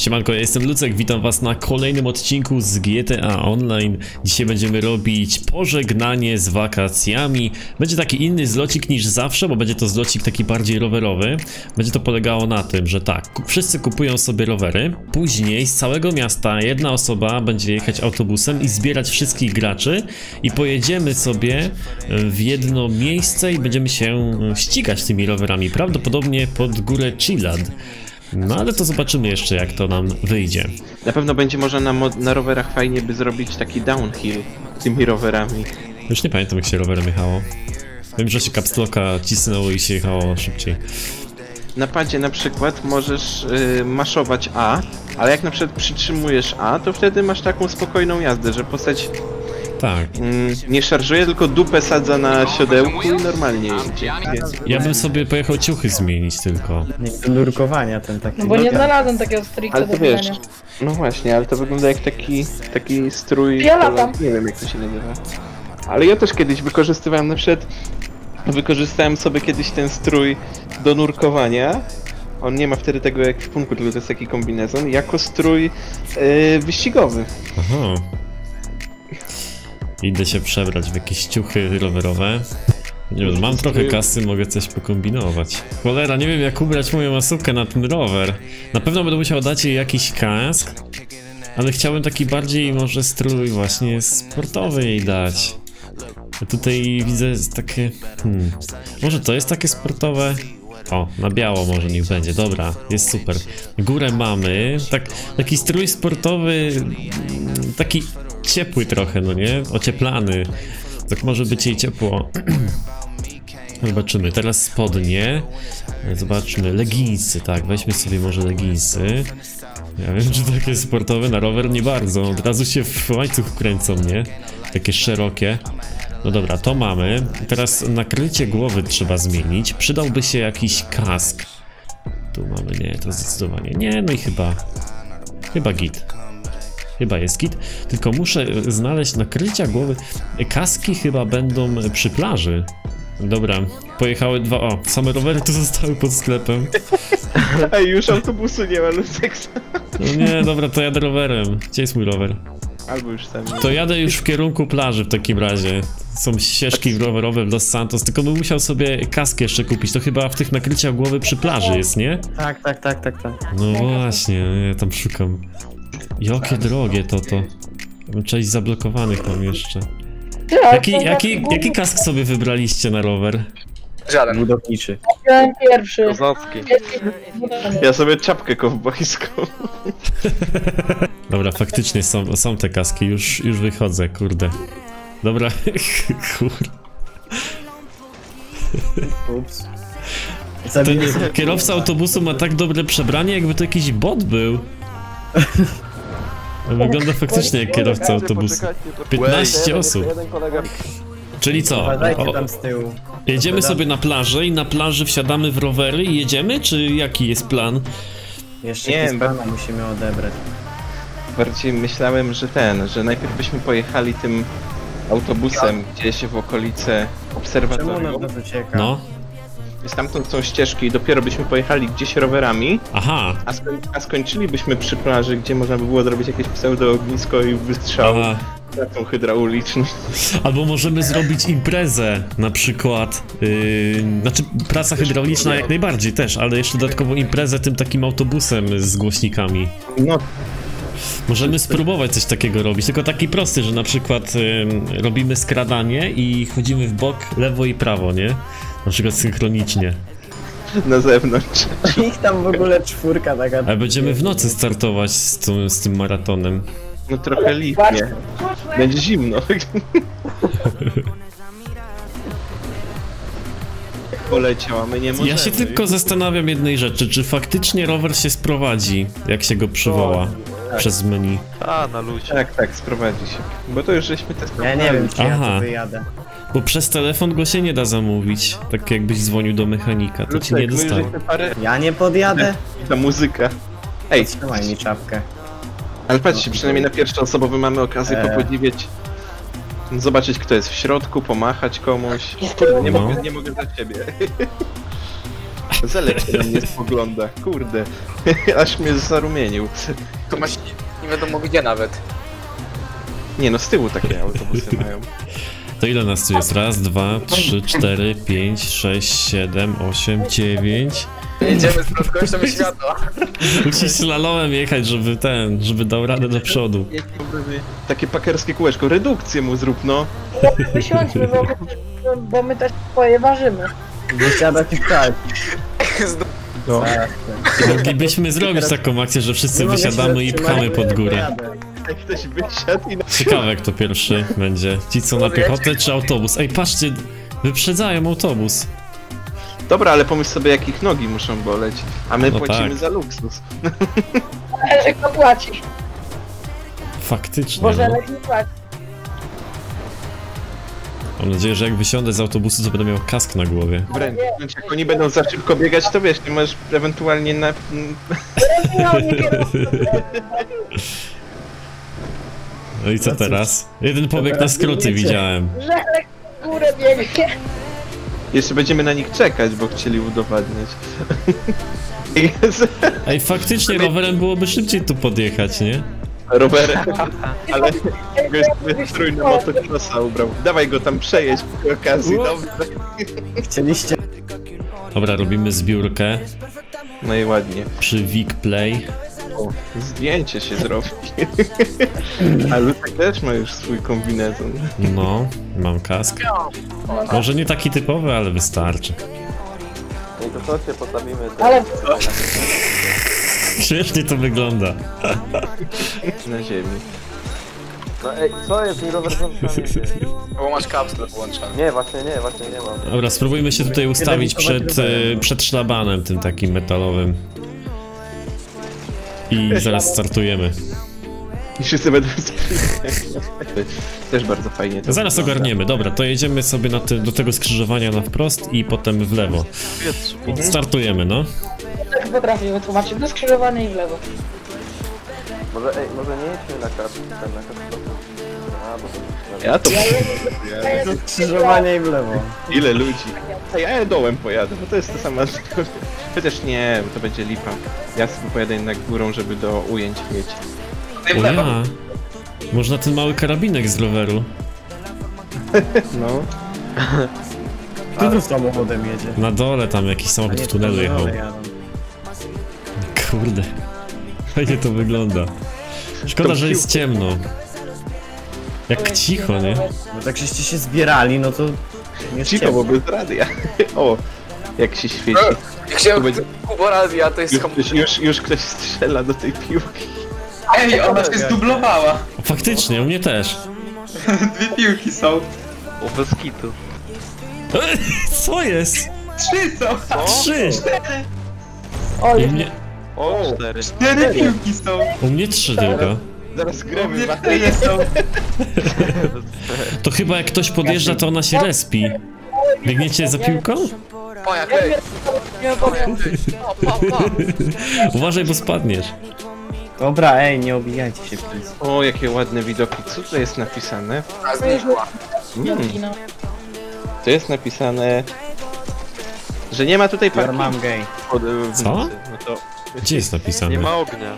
Siemanko, ja jestem Lucek, witam was na kolejnym odcinku z GTA Online. Dzisiaj będziemy robić pożegnanie z wakacjami. Będzie taki inny zlocik niż zawsze, bo będzie to zlocik taki bardziej rowerowy. Będzie to polegało na tym, że tak, wszyscy kupują sobie rowery. Później z całego miasta jedna osoba będzie jechać autobusem i zbierać wszystkich graczy. I pojedziemy sobie w jedno miejsce i będziemy się ścigać tymi rowerami. Prawdopodobnie pod górę Chilad. No ale to zobaczymy jeszcze, jak to nam wyjdzie. Na pewno będzie można na rowerach fajnie by zrobić taki downhill tymi rowerami. Już nie pamiętam, jak się rowerem jechało. Wiem, że się capslocka cisnęło i się jechało szybciej. Na padzie na przykład możesz maszować A, ale jak na przykład przytrzymujesz A, to wtedy masz taką spokojną jazdę, że postać Tak. nie szarżuje, tylko dupę sadza na siodełku i normalnie jedzie. Ja bym sobie pojechał ciuchy zmienić tylko. Nie do nurkowania ten taki. No bo nie znalazłem takiego stricte Ale do to wiesz, grania. no właśnie, ale to wygląda jak taki strój... Ja latam. Nie wiem, jak to się nazywa. Ale ja też kiedyś wykorzystywałem, na przykład wykorzystałem sobie kiedyś ten strój do nurkowania. On nie ma wtedy tego jak w punku, tylko to jest taki kombinezon, jako strój wyścigowy. Aha. Idę się przebrać w jakieś ciuchy rowerowe. Nie wiem, mam trochę kasy, mogę coś pokombinować. Cholera, nie wiem, jak ubrać moją masówkę na ten rower. Na pewno będę musiał dać jej jakiś kask, ale chciałbym taki bardziej może strój właśnie sportowy jej dać. A tutaj widzę takie... Może to jest takie sportowe? O, na biało może niech będzie, dobra, jest super. Górę mamy, taki strój sportowy, taki ciepły trochę, no nie? Ocieplany. Tak może być jej ciepło. Zobaczymy, teraz spodnie. Zobaczmy, leginsy, tak, weźmy sobie może leginsy. Ja wiem, że takie sportowe na rower nie bardzo, od razu się w łańcuch kręcą, nie? Takie szerokie. No dobra, to mamy. Teraz nakrycie głowy trzeba zmienić. Przydałby się jakiś kask. Tu mamy, nie, to zdecydowanie nie, no i chyba git. Chyba jest git, tylko muszę znaleźć nakrycia głowy. Kaski chyba będą przy plaży. Dobra, pojechały dwa, o, same rowery tu zostały pod sklepem. Ej, już autobusu nie ma, Lucek. No nie, dobra, to jadę rowerem. Gdzie jest mój rower? Albo już sam. To jadę już w kierunku plaży w takim razie. Są ścieżki rowerowe w Los Santos, tylko bym musiał sobie kask jeszcze kupić. To chyba w tych nakryciach głowy przy plaży jest, nie? Tak. No właśnie, ja tam szukam. Jakie drogie to. Część zablokowanych mam jeszcze. Jaki kask sobie wybraliście na rower? Żaden. Budowniczy. Byłem pierwszy. Kozacki. Ja sobie czapkę kowbojską. Dobra, faktycznie są te kaski, już wychodzę, kurde. Dobra, kurde. Ups. Kierowca autobusu ma tak dobre przebranie, jakby to jakiś bot był. Wygląda faktycznie jak kierowca autobusu. 15 osób. Czyli co? Uważajcie tam z tyłu. Jedziemy sobie na plażę i na plaży wsiadamy w rowery i jedziemy, czy jaki jest plan? Jeszcze Nie, Hiszpana musimy odebrać. Bardziej myślałem, że najpierw byśmy pojechali tym autobusem gdzieś w okolice Czemu obserwatorium. nas ucieka? No. I stamtąd są ścieżki i dopiero byśmy pojechali gdzieś rowerami, Aha. a skończylibyśmy przy plaży, gdzie można by było zrobić jakieś pseudo-ognisko i wystrzał Aha. na tą hydrauliczną. Albo możemy zrobić imprezę, na przykład. Znaczy, praca hydrauliczna jak najbardziej też, ale jeszcze dodatkowo imprezę tym takim autobusem z głośnikami. No, Możemy spróbować coś takiego robić, tylko taki prosty, że na przykład robimy skradanie i chodzimy w bok, lewo i prawo, nie? Na przykład synchronicznie. na zewnątrz. Ich tam w ogóle czwórka taka. Ale będziemy w nocy startować z tym maratonem. No trochę lipnie. Będzie zimno. Poleciał, a my nie możemy. Ja się tylko zastanawiam jednej rzeczy, czy faktycznie rower się sprowadzi, jak się go przywoła przez menu. A, na luzie. Tak, sprowadzi się. Bo to już żeśmy Ja testowali. nie wiem, czy ja Aha. tu wyjadę. Bo przez telefon go się nie da zamówić. Tak jakbyś dzwonił do mechanika, to ci nie dostało. Ja nie podjadę? Ta muzyka. Ej, Trzymaj mi czapkę. ale patrzcie, przynajmniej na pierwszoosobowy mamy okazję popodziwiać. Zobaczyć, kto jest w środku, pomachać komuś. Kurde, nie No. mogę za ciebie. Zelek się na mnie spogląda, kurde. Aż mnie zarumienił. Tu masz nie wiadomo gdzie nawet. Nie no, z tyłu takie autobusy mają. To ile nas tu jest? Raz, dwa, trzy, cztery, pięć, sześć, siedem, osiem, dziewięć. Jedziemy z prędkością światła. Musisz slalomem jechać, żeby dał radę do przodu. Takie pakerskie kółeczko, redukcję mu zrób, no. Wysiądźmy, bo my też swoje ważymy. Wysiada ci wstać. No. Moglibyśmy zrobić taką akcję, że wszyscy wysiadamy i pchamy pod górę. Jak ktoś wysiadł i na... Ciekawe kto pierwszy będzie. Ci co na piechotę czy autobus? Ej, patrzcie, wyprzedzają autobus. Dobra, ale pomyśl sobie jak ich nogi muszą boleć, a my No płacimy tak. za luksus. Ale kto płaci? Faktycznie, Boże, no. ale nie płaci. Mam nadzieję, że jak wysiądę z autobusu, to będę miał kask na głowie. Wręcz, jak oni będą za szybko biegać, to wiesz, nie możesz ewentualnie na... No i co teraz? Jeden pobieg na skróty widziałem. Żelek w górę biegnie. Jeszcze będziemy na nich czekać, bo chcieli udowadniać. Jezu, Ej, faktycznie rowerem byłoby szybciej tu podjechać, nie? rowerem, ale goś sobie strój na motocrossa ubrał. Dawaj go tam przejeść przy okazji, dobrze. Chcieliście... Dobra, robimy zbiórkę No i ładnie. przy Vic Play. O, zdjęcie się zrobi. A Lucek też ma już swój kombinezon. No, mam kask. Może nie taki typowy, ale wystarczy. No i to chodźcie, postawimy Ale Świetnie to wygląda. Na ziemi. No ej, co jest mi rower zamknięty? Bo masz kapsle włączone. Nie, właśnie nie mam. Dobra, spróbujmy się tutaj ustawić przed szlabanem tym takim metalowym. I zaraz startujemy. I wszyscy będą też bardzo fajnie to Zaraz wygląda. ogarniemy, dobra, to jedziemy sobie do tego skrzyżowania na wprost i potem w lewo. Startujemy, no. tak potrafię wytłumaczyć. Do skrzyżowania i w lewo. Może nie jedźmy na kart, na kart. A, bo to... Ja to... Skrzyżowanie i w lewo. Ile ludzi? A ja dołem pojadę, bo to jest to samo. Chociaż nie, to będzie lipa. Ja sobie pojadę jednak górą, żeby do ujęć mieć. O ja! Można ten mały karabinek z roweru. No. Kto tu samochodem jedzie? Na dole tam jakiś samochód w tunelu jechał. Kurde. Fajnie to wygląda. Szkoda, że jest ciemno. Jak cicho, nie? Bo tak żeście się zbierali, no to... Nie Cicho, bo bez radia. O, jak się świeci. Jak się To będzie- Kubo radia, to jest Już ktoś strzela do tej piłki. Ej, ona się zdublowała. Faktycznie, u mnie też. Dwie piłki są. O, bez kitu. Co jest? Trzy są. 3! Oj, O, 4. Cztery piłki są. U mnie 3 tylko. Zaraz gremy Dwie w cztery są. To chyba jak ktoś podjeżdża, to ona się respi. Biegniecie za piłką? O jak hej! nie powiem. Uważaj, bo spadniesz. Dobra, ej, nie obijajcie się, please. O, jakie ładne widoki. Co tu jest napisane? A znikła. No. To jest napisane... Że nie ma tutaj Your parkingu. mom gay. Co? No to... Gdzie jest napisane? Nie ma ognia.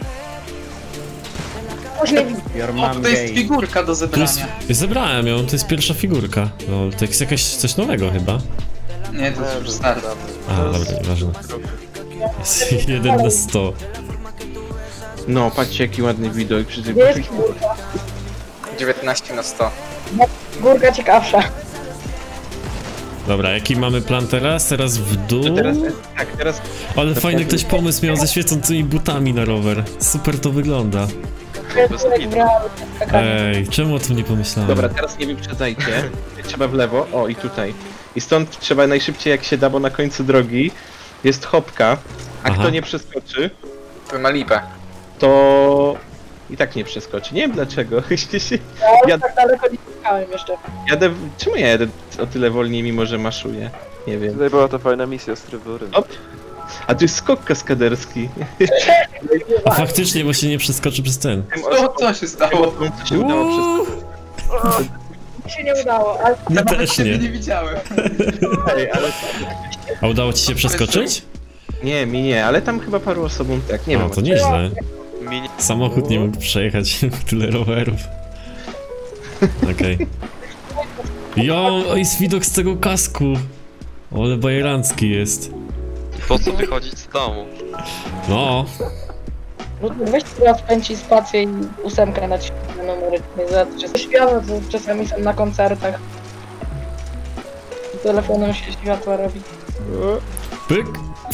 Your O, mom tutaj jest gay. figurka do To jest, zebrania. zebrałem ją, to jest pierwsza figurka. No, to jest jakaś coś nowego chyba. Nie, to jest już stary. A, dobra, nieważne. Jest 1 na 100. No, patrzcie jaki ładny widok przy tej Gdzie jest górka? 19 na 100. Górka ciekawsza. Dobra, jaki mamy plan teraz? Teraz w dół? Teraz, tak, teraz... Ale fajny ktoś pomysł miał ze świecącymi butami na rower. Super to wygląda. Ej, czemu o tym nie pomyślałem? Dobra, teraz nie wyprzedzajcie. Trzeba w lewo, o i tutaj. I stąd trzeba najszybciej jak się da, bo na końcu drogi jest chopka, a Aha. kto nie przeskoczy, To ma lipę. to i tak nie przeskoczy. Nie wiem dlaczego. Ja tak daleko nie czekałem jeszcze. Jadę... Czemu ja jadę o tyle wolniej, mimo że maszuję? Nie wiem. Tutaj była to fajna misja z trybury. O, a tu jest skok kaskaderski. A faktycznie, bo się nie przeskoczy przez ten. Co się stało? Co się udało przeskoczyć. Mi się nie udało, ale Mi Nawet też ciebie nie. nie widziałem. Ej, ale A udało ci się przeskoczyć? Nie, mi nie, ale tam chyba paru osobom tak, nie O, wiem. to nieźle. Samochód nie mógł przejechać tyle rowerów. Okej. Jo, jest widok z tego kasku. Ale bajerancki jest. Po co wychodzić z domu? No, No to weź teraz pęci spację i 8 naciśnij na numery. Czy światła, to czasami są na koncertach. Telefonem się światła robi. pyk.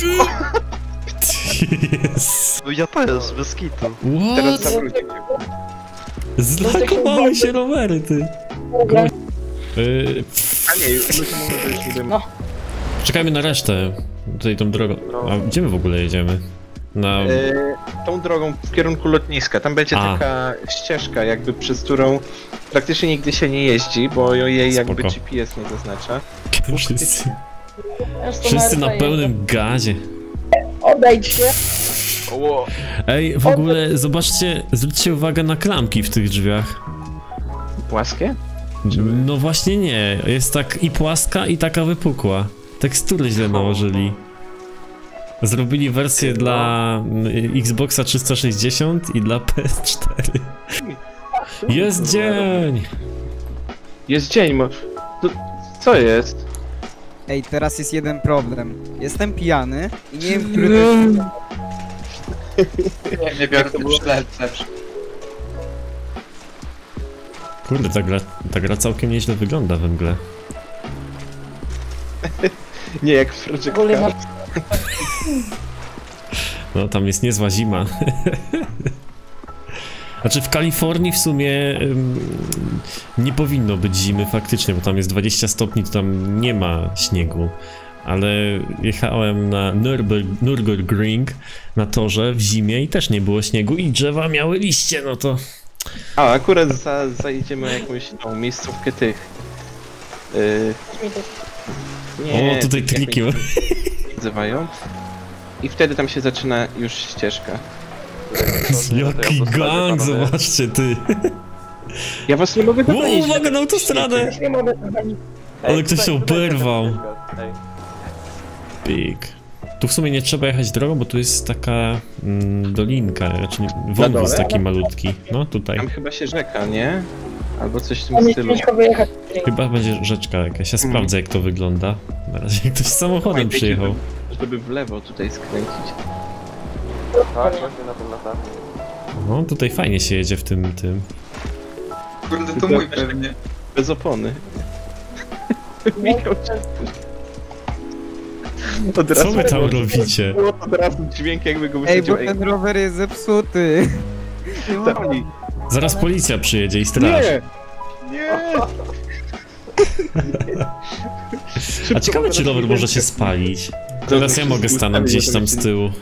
Yes. No ja też, bez kitu. Teraz What? zawrócić. Zlakowały się rowery, ty. Dobra. A nie, już mówię, że już nie No. Czekajmy na resztę. Tutaj tą drogą. A gdzie my w ogóle jedziemy? Na... Tą drogą w kierunku lotniska. Tam będzie A. taka ścieżka, jakby przez którą praktycznie nigdy się nie jeździ, bo jej jakby Spoko. GPS nie zaznacza. Wszyscy na pełnym gazie. Odejdź się. Ej, w ogóle zobaczcie, zwróćcie uwagę na klamki w tych drzwiach. Płaskie? No właśnie nie, jest tak i płaska i taka wypukła. Tekstury źle nałożyli. Zrobili wersję dla Xboxa 360 i dla PS4. Jest dzień! Jest dzień, co jest? Ej, teraz jest jeden problem. Jestem pijany i nie wiem, który to jest... Nie biorę to lepsze. Kurde, ta gra całkiem nieźle wygląda we mgle. Nie, jak w Project W ogóle masz... Cars. No, tam jest niezła zima. Znaczy w Kalifornii w sumie nie powinno być zimy faktycznie, bo tam jest 20 stopni, to tam nie ma śniegu. Ale jechałem na Nürburgring na torze w zimie i też nie było śniegu i drzewa miały liście, no to... A, akurat zajedziemy jakąś tą miejscówkę tych... nie, O, tutaj tych triki. jak nazywają. I wtedy tam się zaczyna już ścieżka. Jaki gang, zobaczcie ty. Ja was nie mogę O, dogonić. uwaga na autostradę! Nie mogę dogonić. Ale ktoś się oberwał. Ej, Pik. Tu w sumie nie trzeba jechać drogą, bo tu jest taka dolinka, czyli wąwóz taki malutki. No tutaj. Tam chyba się rzeka, nie? Albo coś w tym Tam jest stylu. ciężko wyjechać. Chyba będzie rzeczka jakaś. Ja sprawdzę jak to wygląda. Na razie ktoś samochodem Fajnie, przyjechał. Żeby w lewo tutaj skręcić. tak, właśnie na tym latam. No tutaj fajnie się jedzie w tym. Kurde, to mój pewnie. Bez opony. Michał, od Co razu wy tam robicie? było od razu dźwięk, jakby go Ej, bo wysadził. ten rower jest zepsuty. Dawaj. Zaraz policja przyjedzie i straż. Nie! Nie! A ciekawe czy rower może się spalić. Teraz ja mogę stanąć gdzieś tam z tyłu.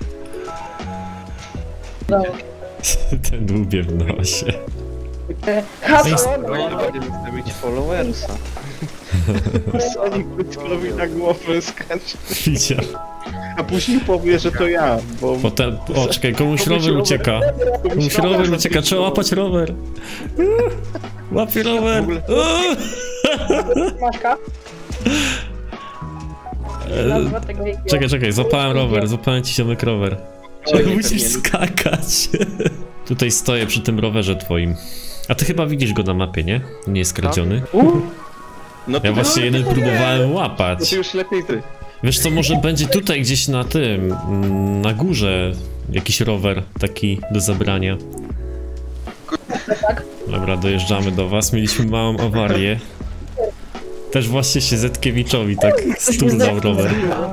Ten dłubie w nosie. Hasło, Będziemy stawić followersa. Sonic Byczkowi na głowę skacze. Widział. A później powie, że to ja, bo... Potem, o czekaj, komuś rower ucieka. Komuś rower ucieka, trzeba łapać rower. Łapie rower. Maśka. Nazwa tego jeździła. Czekaj, złapałem ci ziomek rower. Musisz skakać. Tutaj stoję przy tym rowerze twoim. A ty chyba widzisz go na mapie, nie? Nie jest kradziony. No to Ja właśnie jeden próbowałem łapać. to już lepiej ty. Wiesz co, może będzie tutaj gdzieś na tym, na górze jakiś rower taki do zabrania. Dobra, dojeżdżamy do was, mieliśmy małą awarię. Też właśnie się Zetkiewiczowi tak sturnął rower.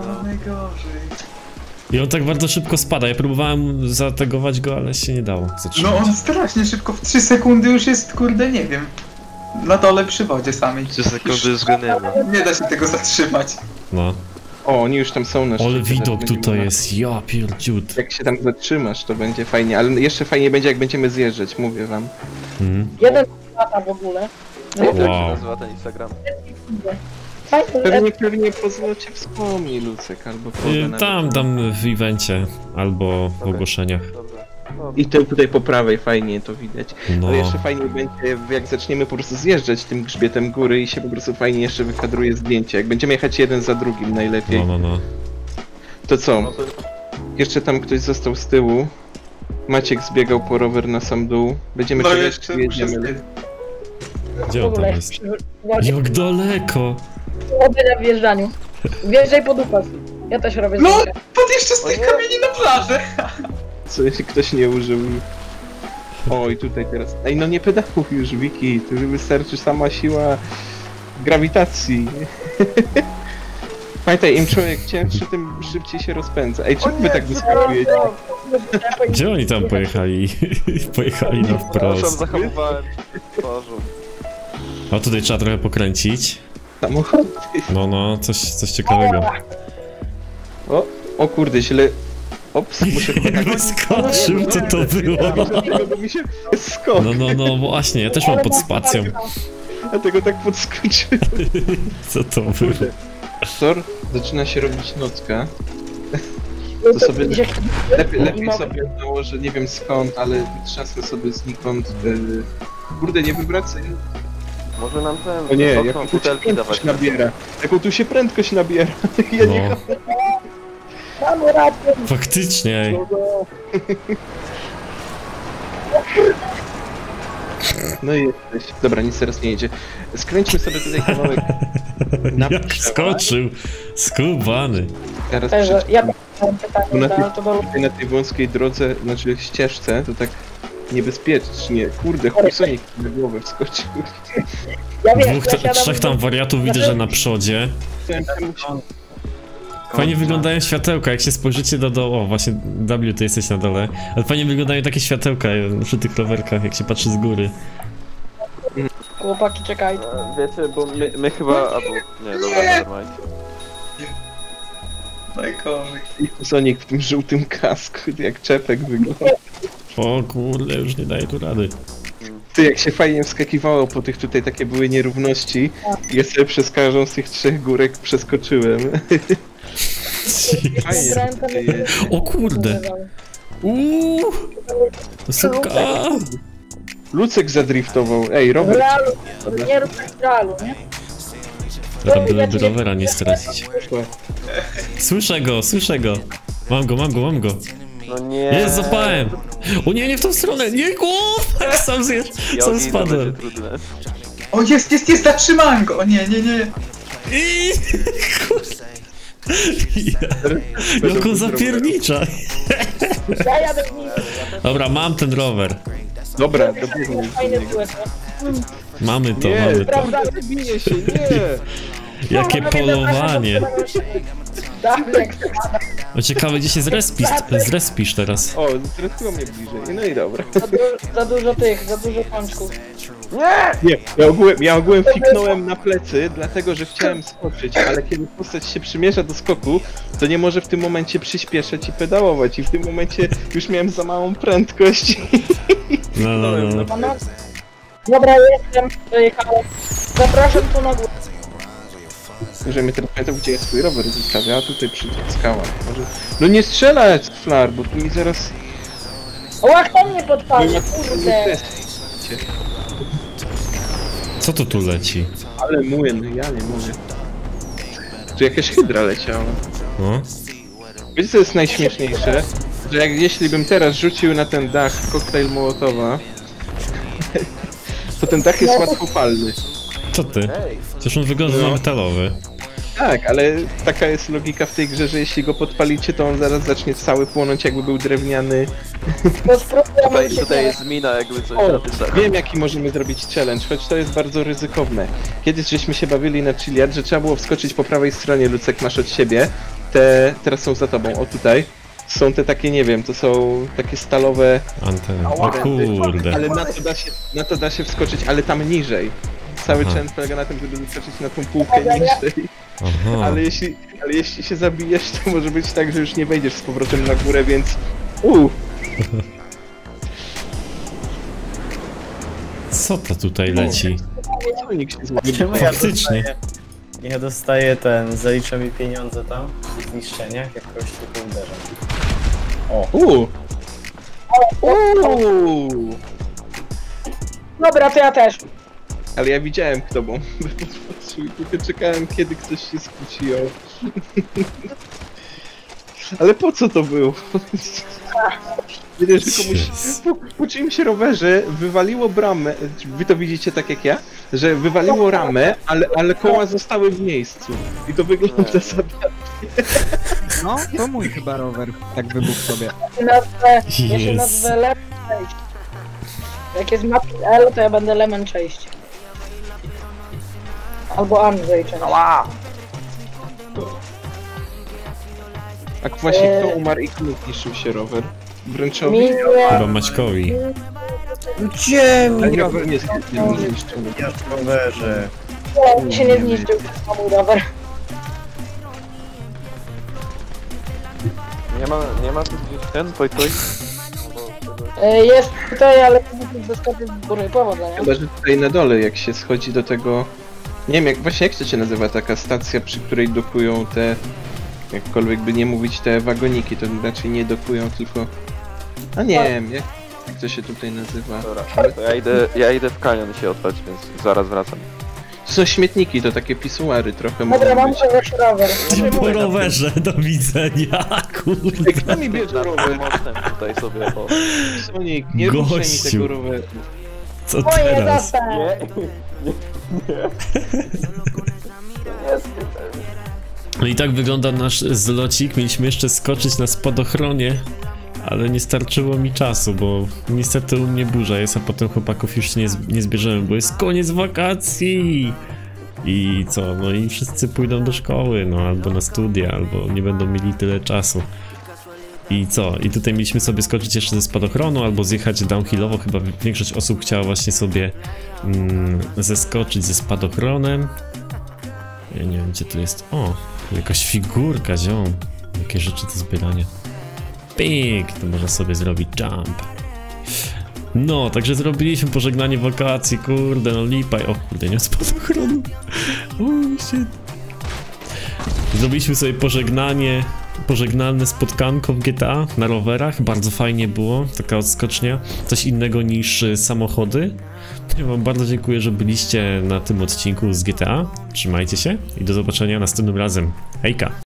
I on tak bardzo szybko spada, ja próbowałem zategować go, ale się nie dało No zatrzymać. on strasznie szybko, w 3 sekundy już jest, kurde, nie wiem. Na dole przy wodzie samej. 3 sekundy już go nie ma. Nie da się tego zatrzymać. No. O, oni już tam są na Ale szczycie, widok zaraz będziemy tutaj na- jest, ja pierdziut. Jak się tam zatrzymasz, to będzie fajnie, ale jeszcze fajnie będzie, jak będziemy zjeżdżać, mówię wam. Mhm. Jeden lata w ogóle. Jak się Wow. nazywa ten Instagram? Fajnie, Pewnie pozwólcie wspomnij, Lucek, albo poda nawet. Tam w evencie, albo w ogłoszeniach. Dobra. No, I tutaj po prawej fajnie to widać. No. Ale jeszcze fajnie będzie, jak zaczniemy po prostu zjeżdżać tym grzbietem góry i się po prostu fajnie jeszcze wykadruje zdjęcie. Jak będziemy jechać jeden za drugim najlepiej, No. To co? Jeszcze tam ktoś został z tyłu. Maciek zbiegał po rower na sam dół. Będziemy No czekać, jeszcze czy jedziemy. muszę Gdzie on tam jest? Jak daleko! Robię na wjeżdżaniu. Wjeżdżaj pod upas. Ja też robię No! zdjęcia. Pod jeszcze z tych kamieni na plaży! Co jeśli ktoś nie użył? Oj, tutaj teraz. Ej, no nie pedałów już, Wiki. Tu wystarczy sama siła grawitacji. Pamiętaj, im człowiek cięższy, tym szybciej się rozpędza. Ej, czemu wy tak wyskakujecie? Gdzie oni tam pojechali? Pojechali na Przepraszam, wprost. zahamowałem. Twarzą. A tutaj trzeba trochę pokręcić. Samochody. No, coś ciekawego. O kurde, źle. Ops, muszę tak. Wyskoczył, co to było? Dlatego, bo mi się skok. No właśnie, ja też mam pod spacją. Dlatego tak podskoczyłem. Co to było? Sor, zaczyna się robić nocka. To sobie lepiej sobie nałożę, nie wiem skąd, ale trzasnę sobie znikąd. Kurde, nie wywracaj. Może nam ten... O nie, jaką jaką tu się butelki dawać. prędkość nabiera. Jaką tu się prędkość nabiera. Ja nie No, Mamy rację. faktycznie. Ej. No i jesteś. Dobra, nic teraz nie jedzie. Skręćmy sobie tutaj kawałek na Jak przełaj. skoczył! Skubany. Teraz Także przy... ja mam Bo na pytanie, tej- to było... tutaj na tej wąskiej drodze, znaczy ścieżce, to tak niebezpiecznie. Kurde, Hojsonik na głowę wskoczył. Ja wiem, Dwóch, zasiadam trzech tam wariatów widzę, że na przodzie. Chciałem temu Fajnie wyglądają światełka, jak się spojrzycie do dołu. O, właśnie W, ty jesteś na dole. Ale fajnie wyglądają takie światełka przy tych rowerkach, jak się patrzy z góry. Chłopaki, czekaj. Wiecie, bo my chyba... Albo... Nie, dobra, nevermind. Najgorzej. Hojsonik w tym żółtym kasku, jak czepek wygląda. O kurde, już nie daję tu rady. Ty, jak się fajnie wskakiwało po tych tutaj takie były nierówności, ja sobie przez każdą z tych trzech górek przeskoczyłem. Fajnie. Wybrałem ten- tutaj jest. O kurde! Suka! Lucek zadriftował. Ej, W Robert. realu, nie rób tak w realu, nie? Byleby rowera nie stracić. Słyszę go! Mam go! No nie. Jest, zapałem! O nie, nie w tą stronę! Nie, jak sam zjesz! Sam Jogi, to spadłem. będzie trudne. O, jest, zatrzymałem go! O nie. I... Jak on zapiernicza! Ja jadę w nim. Dobra, mam ten rower. Dobra, dobiegnij. Fajny tyłek, Mamy to, Nie, mamy to. prawda, bije się, nie! Jakie polowanie! Dawek. O, ciekawe, gdzie się zrespisz teraz. O, zrespiło mnie bliżej. No i dobra. Za dużo pączków. Nie, ja ogółem fiknąłem na plecy, dlatego że chciałem skoczyć, ale kiedy postać się przymierza do skoku, to nie może w tym momencie przyspieszać i pedałować i w tym momencie już miałem za małą prędkość. No. Dobra, jestem, dojechałem. Zapraszam tu na górę. Że mnie teraz pamiętam, gdzie ja swój rower zostawię, a tutaj przy tych skałach. Może... No nie strzelać, Flar, bo tu mi zaraz... O, jak to mnie podpali, kurde. Co to tu leci? Ale młyn, ja nie mówię. Tu jakaś hydra leciała. No? Wiecie co jest najśmieszniejsze? Że jeśli bym teraz rzucił na ten dach koktajl Mołotowa, to ten dach jest łatwopalny. Co ty? Przecież on wygląda na metalowy. Tak, ale taka jest logika w tej grze, że jeśli go podpalicie, to on zaraz zacznie cały płonąć, jakby był drewniany. To spróbujemy Tutaj jest mina, jakby coś O, na tym tak. wiem jaki możemy zrobić challenge, choć to jest bardzo ryzykowne. Kiedyś żeśmy się bawili na Chiliad, że trzeba było wskoczyć po prawej stronie, Lucek, masz od siebie. Teraz są za tobą, o tutaj. Są te takie, nie wiem, to są takie stalowe... Anteny. O kurde. Ale na to da się wskoczyć, ale tam niżej. Cały Aha. challenge polega na tym, żeby wyskoczyć na tą półkę niżej. Aha. Ale jeśli się zabijesz, to może być tak, że już nie wejdziesz z powrotem na górę, więc... Co to tutaj leci? Nikt się zgubił. Czemu Faktycznie. ja dostaję zalicza mi pieniądze tam w zniszczeniach, jak kogoś tylko uderzam. Dobra, to ja też. Ale ja widziałem kto bomby podpatrzył i tylko czekałem kiedy ktoś się skłóci o... Ale po co to było? Wiesz, że komuś po czyimś rowerze wywaliło bramę, wy to widzicie tak jak ja? Że wywaliło ramę, ale koła zostały w miejscu. I to wygląda sobie. No, to mój chyba rower tak wybuchł sobie. Ja się Jezu. nazwę Lemon Chase. Jak jest mapy L, to ja będę Lemon Chase. Albo Andrzej Chase. Tak właśnie kto umarł i komu zniszczył się rower? Wręczowi? Chyba Maćkowi. Gdzie Ale mi rower nie zniszczył. Ja w rowerze. Nie, się nie zniszczył, to jest mój rower. Nie ma tu gdzieś ten, toj. Jest tutaj, ale nie zaskoczyć z góry. Powodzenia. Chyba, że tutaj na dole jak się schodzi do tego... Nie wiem, jak to się nazywa taka stacja, przy której dokują te... Jakkolwiek by nie mówić te wagoniki, to raczej nie dokują, tylko... A nie wiem, jak to się tutaj nazywa? Dobra, to ja idę w kanion się oddać, więc zaraz wracam. To są śmietniki, to takie pisuary trochę Dobra, mogą mam być. czegoś rower. Po rowerze, do widzenia, kurde. Kto mi bierze rower? Mostem tutaj sobie, o. Sonic, nie ruszaj mi Gościu. tego roweru. Co Moje teraz? zostań! No i tak wygląda nasz zlocik. Mieliśmy jeszcze skoczyć na spadochronie, ale nie starczyło mi czasu, bo niestety u mnie burza jest, a potem chłopaków już nie zbierzemy, bo jest koniec wakacji. I co? No i wszyscy pójdą do szkoły, no albo na studia, albo nie będą mieli tyle czasu. I co? I tutaj mieliśmy sobie skoczyć jeszcze ze spadochronu, albo zjechać downhillowo. Chyba większość osób chciała właśnie sobie zeskoczyć ze spadochronem. Ja nie wiem, gdzie tu jest. O, jakaś figurka, ziom. Jakie rzeczy do zbierania. Pik, to można sobie zrobić jump. No, także zrobiliśmy pożegnanie wakacji, kurde, no lipaj. O kurde, nie mam spadochronu. O, shit. Zrobiliśmy sobie pożegnalne spotkanko w GTA na rowerach. Bardzo fajnie było, taka odskocznia. Coś innego niż samochody. Ja wam bardzo dziękuję, że byliście na tym odcinku z GTA. Trzymajcie się i do zobaczenia następnym razem. Hejka!